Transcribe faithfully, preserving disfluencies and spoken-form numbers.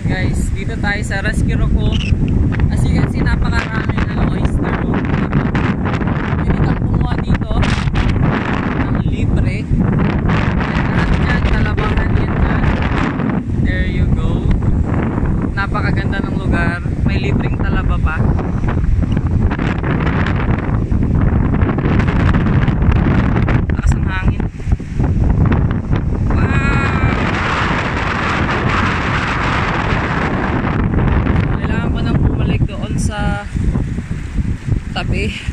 Guys, dito tayo sa Rescue Roco. As you can see, napakarami ng oyster. Pwede kang kumuha dito ng libre. Lahat dyan, talabangan yan dyan. There you go. Napakaganda ng lugar. May libreng talaba pa. Lakas ang hangin. Sa tabi